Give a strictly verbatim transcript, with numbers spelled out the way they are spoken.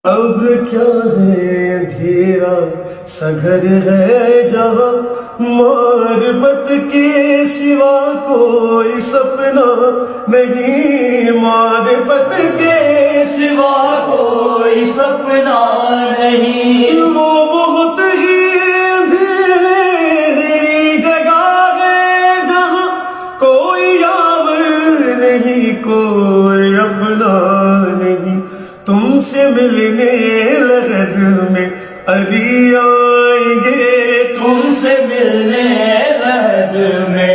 अब क्या है अंधेरा सा घर है जहाँ मोहब्बत के सिवा कोई सपना नहीं, मोहब्बत के सिवा कोई सपना नहीं। वो बहुत ही अंधेरी जगह है जहाँ कोई यावर नहीं, कोई अपना नहीं। तुमसे मिलने लहद में अभी आएंगे, तुमसे मिलने लहद में